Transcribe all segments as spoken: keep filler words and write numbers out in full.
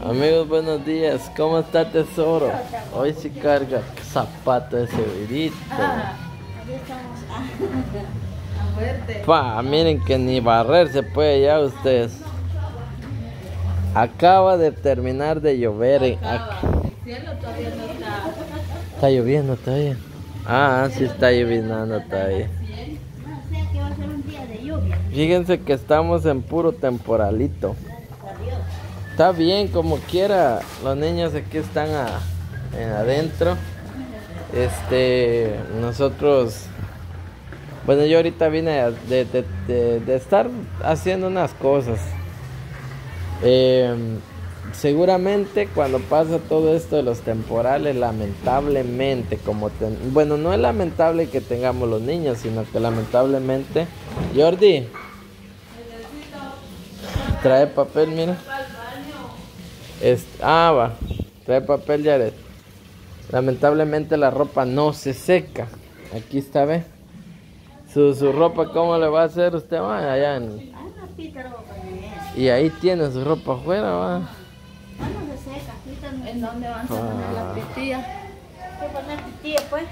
Amigos, buenos días. ¿Cómo está, tesoro? Hoy sí carga zapato ese virito. Ah, aquí estamos. A fuerte. Pa, miren que ni barrer se puede ya ustedes. Acaba de terminar de llover. en- Acaba. ac- El cielo todavía no está. Está lloviendo todavía. Ah, sí está lloviendo todavía. O sea que va a ser un día de lluvia. Fíjense que estamos en puro temporalito. Está bien, como quiera. Los niños aquí están a- en adentro. Este, nosotros, bueno, yo ahorita vine de, de- de- de estar haciendo unas cosas. Eh, seguramente cuando pasa todo esto de los temporales, lamentablemente, como ten- bueno, no es lamentable que tengamos los niños, sino que lamentablemente, Jordi, trae papel, mira. Es, ah, va. Trae papel, Jared. Lamentablemente la ropa no se seca. Aquí está, ve. Su, su ropa, ¿cómo le va a hacer usted? Va allá en... Hay una pita ropa para Y ahí tiene su ropa afuera, va. no se seca. Aquí ¿en dónde van a poner la pitilla? ¿Qué poner pitilla, pues?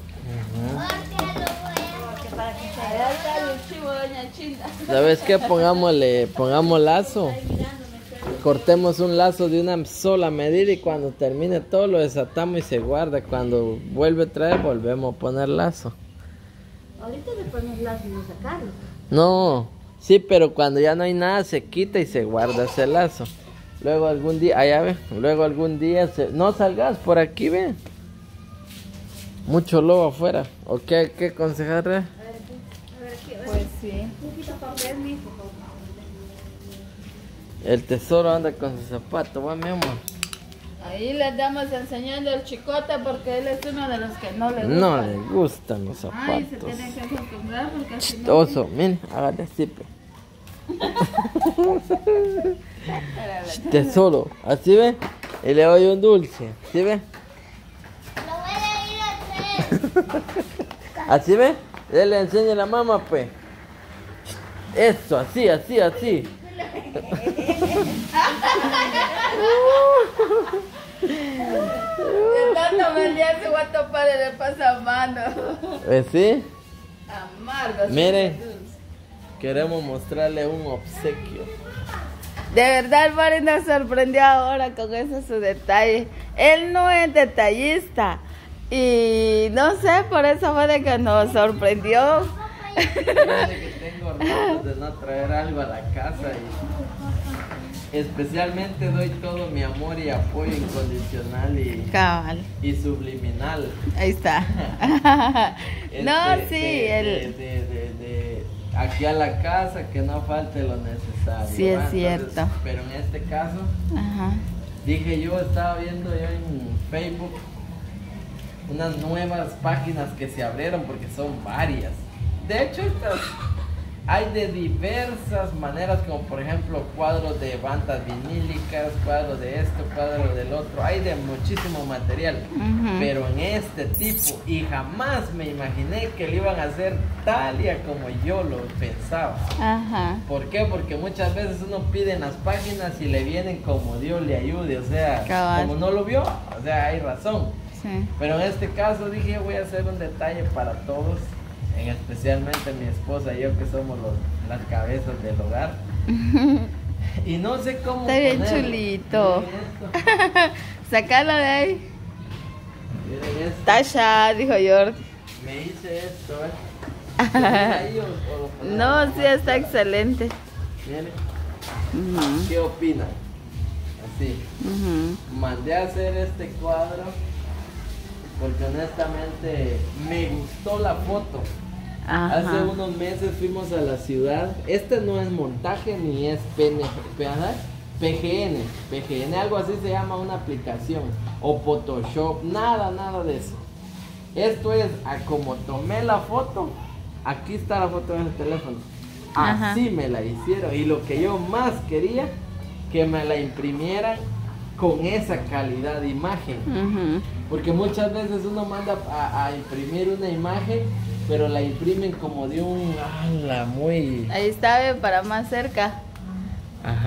Porque para que se vea el chivo, doña Chinda. ¿Sabes qué? Pongámosle, pongamos lazo. Cortemos un lazo de una sola medida y cuando termine todo lo desatamos y se guarda. Cuando vuelve a traer, volvemos a poner lazo. Ahorita le pones lazo y no sacarlo. No, sí, pero cuando ya no hay nada se quita y se guarda ese lazo. Luego algún día, allá ve, luego algún día se... No salgas por aquí, ve. Mucho lobo afuera. ¿O qué hay que aconsejar? A ver aquí. Pues sí. Un poquito de papel, mijo. El tesoro anda con su zapato, va, mi amor. Ahí le estamos enseñando el chicote porque él es uno de los que no le gusta. No le gustan los Ay, se zapatos. tiene que acostumbrar porque así no... Chistoso, mire, hágale así, pe. Tesoro, así ve. Y le doy un dulce, ¿sí ve? Lo voy a ir a hacer. Así ve. Él le enseña a la mamá, pues. Eso, así, así, así. De tanto vendía se va a topar y le pasa mano. ¿Eh, sí? Amargo. Miren, queremos mostrarle un obsequio. De verdad, el Mari nos sorprendió ahora con eso su detalle. Él no es detallista. Y no sé, por eso fue de que nos sorprendió. Fíjate que tengo ratos de no traer algo a la casa y especialmente doy todo mi amor y apoyo incondicional y, Cabal. y subliminal. Ahí está. No, Este, sí, de, el... de, de, de- de aquí a la casa que no falte lo necesario. Sí, es ¿va? Entonces, cierto. pero en este caso, Ajá. dije yo, estaba viendo yo en Facebook unas nuevas páginas que se abrieron porque son varias. De hecho, estas hay de diversas maneras, como por ejemplo cuadros de bandas vinílicas, cuadros de esto, cuadros del otro. Hay de muchísimo material, Ujú. pero en este tipo, y jamás me imaginé que lo iban a hacer tal y a como yo lo pensaba. Ajá. ¿Por qué? Porque muchas veces uno pide en las páginas y le vienen como Dios le ayude, o sea, Cabal. como no lo vio, o sea, hay razón. Sí. Pero en este caso dije, voy a hacer un detalle para todos, en especialmente mi esposa y yo que somos los, las cabezas del hogar. Y no sé cómo Está bien ponerlo. chulito. Miren esto, Sácalo de ahí. miren esto. Tasha, dijo George. Me hice esto, ¿eh? ¿Se mira ahí o- o lo ponemos No, más sí, está atrás? excelente. Miren, Ujú, ¿qué opinan? Así. ujú. Mandé a hacer este cuadro porque honestamente me gustó la foto. Hace Ajá. unos meses fuimos a la ciudad. Este no es montaje ni es P N G, ¿verdad? P G N, P G N, algo así se llama una aplicación. O Photoshop, nada, nada de eso. Esto es a como tomé la foto. Aquí está la foto en el teléfono. Ajá. Así me la hicieron. Y lo que yo más quería, que me la imprimieran con esa calidad de imagen. Ujú. Porque muchas veces uno manda a, a imprimir una imagen, pero la imprimen como de un ala muy... Ahí está, ve, para más cerca. Ajá.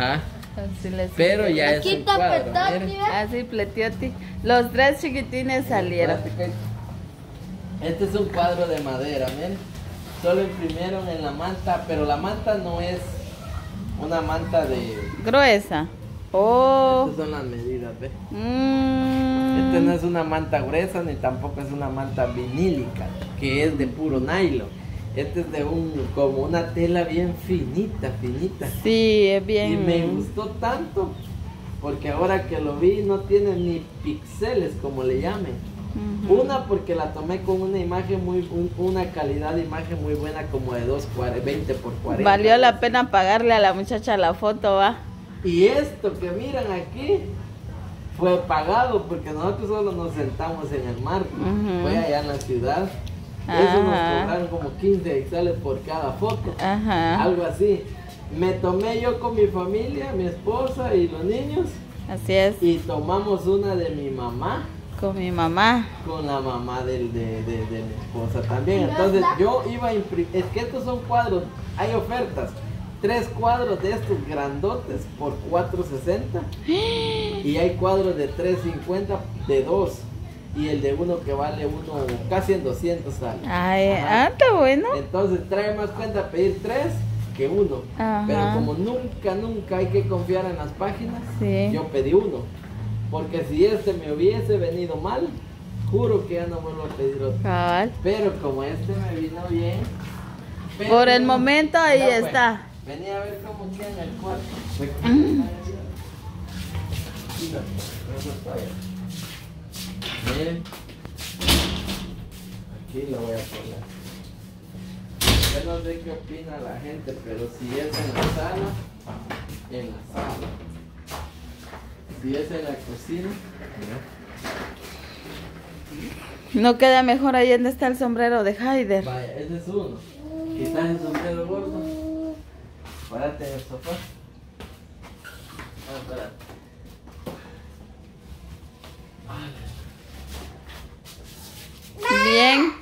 Así les Pero ya es un Quita cuadro. petón, miren. mira. Así pletioti. Los tres chiquitines salieron. Este es un cuadro de madera, miren. Solo imprimieron en la manta, pero la manta no es una manta de... Gruesa. Oh. Estas son las medidas, ¿ves? Mm. Este no es una manta gruesa ni tampoco es una manta vinílica, que es de puro nylon. Este es de un, como una tela bien finita, finita. Sí, es bien. Y me gustó tanto, porque ahora que lo vi no tiene ni píxeles, como le llamen. Ujú. Una porque la tomé con una imagen muy, un- una calidad de imagen muy buena, como de dos, veinte por cuarenta. Valió la pena pagarle a la muchacha la foto, va. Y esto que miran aquí fue pagado porque nosotros solo nos sentamos en el mar. Ujú. Fue allá en la ciudad. Eso nos Ajá. cobraron como quince quetzales por cada foto. Ajá. Algo así. Me tomé yo con mi familia, mi esposa y los niños. Así es. Y tomamos una de mi mamá Con mi mamá. con la mamá del, de, de, de mi esposa también. Entonces yo iba a imprimir. Es que estos son cuadros. Hay ofertas. Tres cuadros de estos grandotes por cuatro sesenta. Y hay cuadros de tres cincuenta de dos. Y el de uno que vale uno casi en doscientos sale. Ay, Ajá. ah, está bueno. Entonces trae más cuenta pedir tres que uno. Ajá. Pero como nunca, nunca hay que confiar en las páginas, Sí. yo pedí uno. Porque si este me hubiese venido mal, juro que ya no vuelvo a pedir otro. Cabal. Pero como este me vino bien. pero- Por el momento ahí Ya, pues, está. Vení a ver cómo queda en el cuarto. Mira, eso está bien. Miren. Aquí lo voy a poner. Yo no sé qué opina la gente, pero si es en la sala, en la sala. Si es en la cocina, mira. No queda mejor ahí donde está el sombrero de Haider. Vaya, ese es uno. Quizás el sombrero gordo. Párate en el sofá. Ah, espérate. Bien.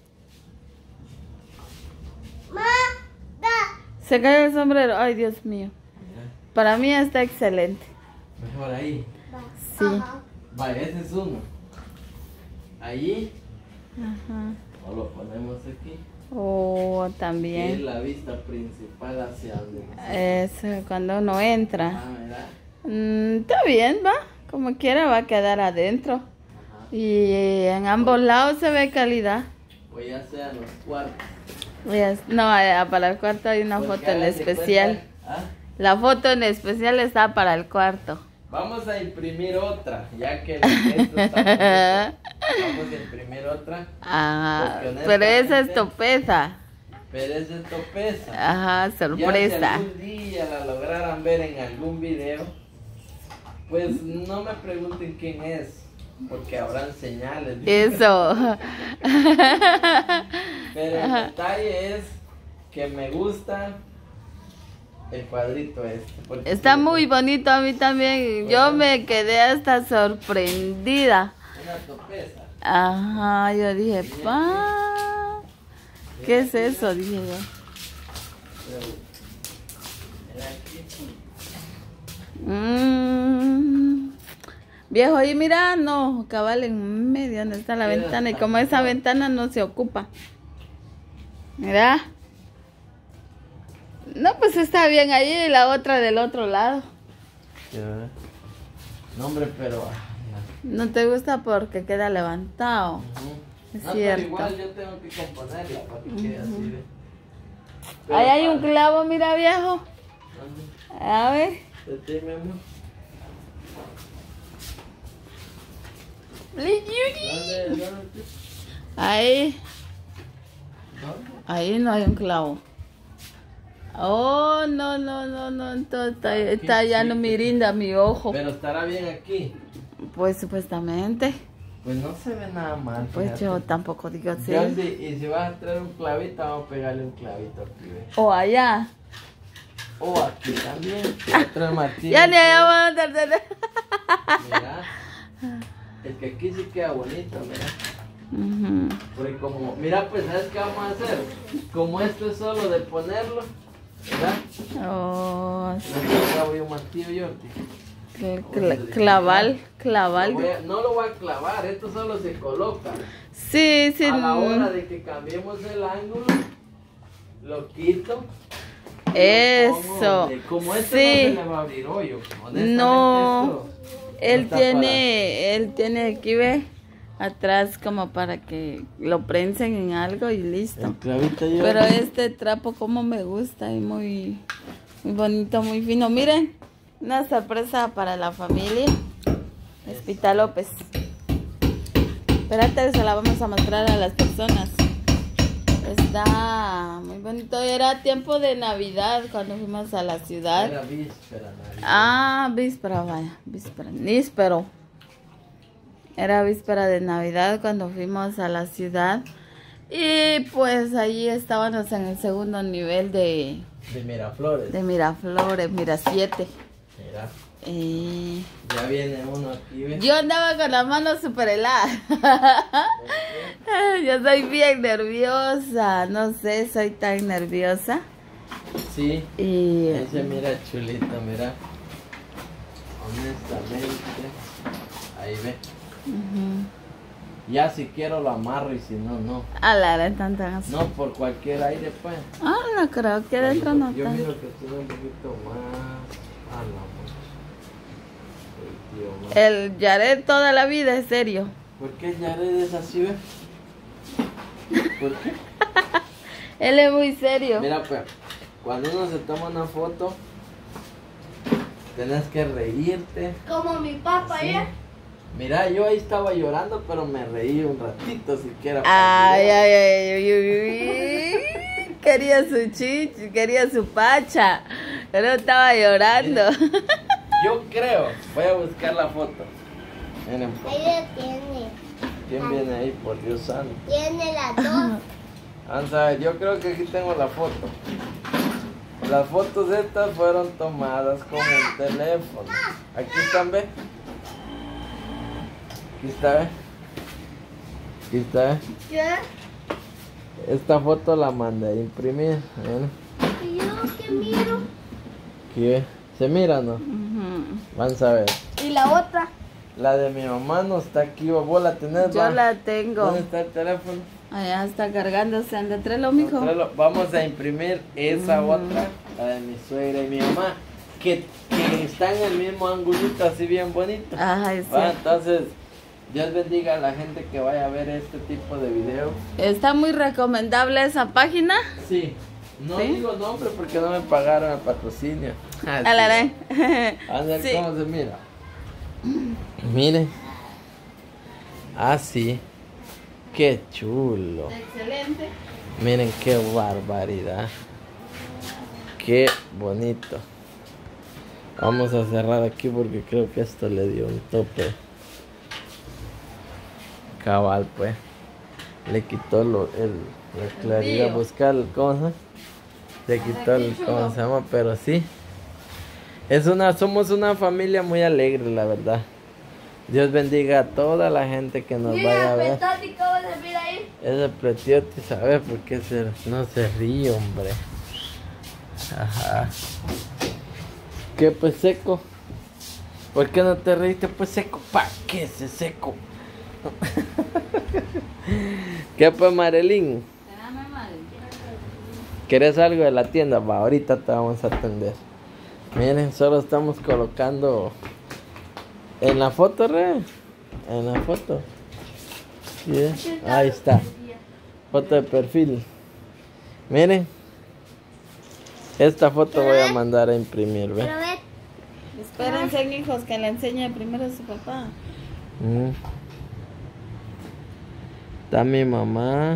Ma, da. Se cayó el sombrero. Ay, Dios mío. Mira, Para mí está excelente. mejor ahí. Sí. Ajá. Vaya, ese es uno. Allí, Ajá. o lo ponemos aquí. Oh, Que es también. la vista principal hacia donde nos- Es cuando uno entra. Ah, mira. Mm, está bien, va. Como quiera va a quedar adentro. Ajá. Y en ambos lados se ve calidad. O ya sean los cuartos. Yes. No, eh, para el cuarto hay una Porque foto en hagan de especial. cuenta- ¿Ah? La foto en especial está para el cuarto. Vamos a imprimir otra, ya que la que esto está bonito. Vamos a imprimir otra, Ah, Porque pero esa es honestamente- topeza. pero es esto pesa. Ajá, Ya si sorpresa. algún día la lograran ver en algún video, pues no me pregunten quién es, porque habrán señales. Eso. Pero el detalle es que me gusta el cuadrito este. porque Está sí, muy bonito a mí también. Yo me quedé hasta sorprendida. Una topeza. Ajá, yo dije, pa, ¿qué es eso? Dije yo. Pero, mira aquí. Mm. Viejo, y mira, no, cabal en medio donde está la Mira, ventana y está como esa mejor. ventana no se ocupa. Mira. No, pues está bien ahí y la otra del otro lado. Ya. No, hombre, pero. ah, No te gusta porque queda levantado. ujú. Es No, cierto. pero igual yo tengo que componerla para que quede así, ¿ve? Pero Ahí hay un para- clavo, mira viejo. ¿Dónde? A ver. Este, mi amor. ¿Dónde? ¿Dónde? Ahí. ¿Dónde? Ahí no hay un clavo. Oh, no, no, no, no. Entonces está, está ya no mirinda mi ojo. Pero estará bien aquí. Pues supuestamente. Pues no se ve nada mal. Pues fíjate. yo tampoco digo así. Yo sí, y si vas a traer un clavito, vamos a pegarle un clavito aquí, ¿ve? O allá. O aquí también. Otro martillo. Ya ni allá vamos a andar. Mira. Es que aquí sí queda bonito, mira. Ujú. Porque como, mira, pues, ¿sabes qué vamos a hacer? Como esto es solo de ponerlo, ¿Verdad? Oh, No clavo yo martillo, Jordi. cl- cl- claval, Lo claval. voy a- no lo voy a clavar, esto solo se coloca. Sí, sí. A la hora de que cambiemos el ángulo, lo quito. y lo Eso. pongo donde- Como este Sí. no se le va a abrir hoyo. Honestamente, No. esto Él está tiene, él tiene aquí, ve, atrás como para que lo prensen en algo y para- listo. El clavito yo. Pero este trapo como me gusta y muy, muy bonito, muy fino. Miren, una sorpresa para la familia. Espita López. Espérate, se la vamos a mostrar a las personas. Está muy bonito. Era tiempo de Navidad cuando fuimos a la ciudad. Era víspera, Navidad. Ah, víspera, vaya, víspera, níspero. Era víspera de Navidad cuando fuimos a la ciudad. Y pues allí estábamos en el segundo nivel de, De Miraflores. de Miraflores, Mira siete. Mira, Y ya viene uno aquí, ¿ves? yo andaba con la mano súper helada. Yo soy bien nerviosa, no sé, soy tan nerviosa. Sí. Y Ese mira chulito, mira. Honestamente. Ahí ve. ujú. Ya si quiero lo amarro y si no, no. A la hora tan tan así. No por cualquier aire, pues. Ah, no creo que adentro no Yo está. miro que tiene un poquito más. A la mocha. El tío más. El Yaret toda la vida es serio. ¿Por qué Jared es así, ve? ¿Por qué? Él es muy serio. Mira, pues, cuando uno se toma una foto, tenés que reírte. Como mi papá Sí. ayer. Mira, yo ahí estaba llorando, pero me reí un ratito siquiera. Ay, ay, ay, ay, ay, ay. Quería su chichi, quería su pacha. Pero estaba llorando. Yo creo, voy a buscar la foto. Miren, pues, Ahí lo tiene. ¿quién viene ahí? Por Dios santo. Tiene las dos. Vamos a ver, yo creo que aquí tengo la foto. Las fotos estas fueron tomadas con el teléfono. Aquí están, ve. Aquí está, ve. Aquí está, ve. ¿Qué? Esta foto la mandé a imprimir. Miren. ¿Y yo qué miro? Aquí ve. ¿Se mira, no? Ujú. Vamos a ver. ¿Y la otra? La de mi mamá no está aquí. ¿Vos la tenés? Yo va? la tengo. ¿Dónde está el teléfono? Allá está cargándose. Anda, tráelo, mijo. Tráelo. Vamos a imprimir esa otra, la de mi suegra y mi mamá, que, que está en el mismo angulito, así bien bonito. Ay, sí. Va, entonces, Dios bendiga a la gente que vaya a ver este tipo de videos. Está muy recomendable esa página. Sí, no ¿Sí? digo nombre porque no me pagaron el patrocinio. Ah, sí. Alaré. A ver Sí. cómo se mira. Miren. Ah, sí. Qué chulo. Excelente. Miren qué barbaridad. Qué bonito. Vamos a cerrar aquí porque creo que esto le dio un tope. Cabal, pues. Le quitó lo, el, la claridad. brillo. Buscar el cosa. Le quitó el, ¿cómo se llama? Pero sí. Es una, somos una familia muy alegre, la verdad. Dios bendiga a toda la gente que nos vaya a ver. Petati, ¿cómo se mira ahí? Ese pretiote, ¿sabes por qué se, no se ríe, hombre? Ajá. ¿Qué, pues, seco? ¿Por qué no te reíste, pues, seco? ¿Para qué ese seco? ¿Qué, pues, Marilyn? ¿Quieres algo de la tienda? Va, ahorita te vamos a atender. Miren, solo estamos colocando... En la foto, re. En la foto. Sí, ahí está. Foto de perfil. Miren. Esta foto voy a mandar a imprimir, ¿ve? Pero ve, Espérense, hijos, que le enseñe primero a su papá. Mm. Está mi mamá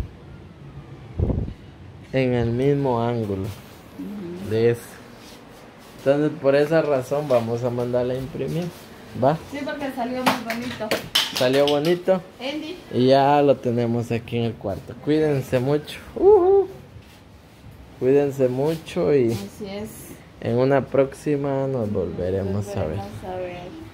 en el mismo ángulo de eso. Entonces, por esa razón vamos a mandarla a imprimir. ¿Va? Sí, porque salió muy bonito. Salió bonito. Andy. Y ya lo tenemos aquí en el cuarto. Cuídense mucho. Uh-huh. Cuídense mucho y Así es. en una próxima nos volveremos a ver. Volveremos a ver.